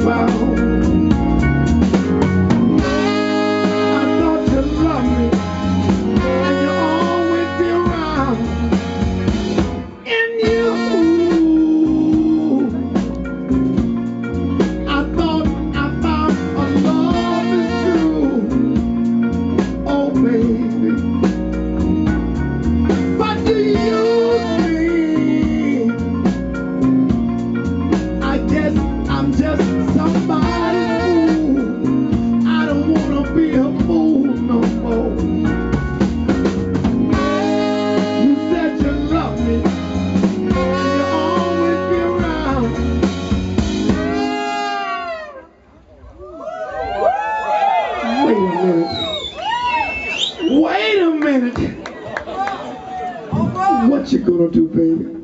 found. I thought you loved me and you always be around. In you, I thought I found a love is true. Oh baby, but you use me. I guess I'm just somebody's fool. I don't wanna be a fool no more. You said you love me and you always be around. Wait a minute. Wait a minute. What you gonna do, baby?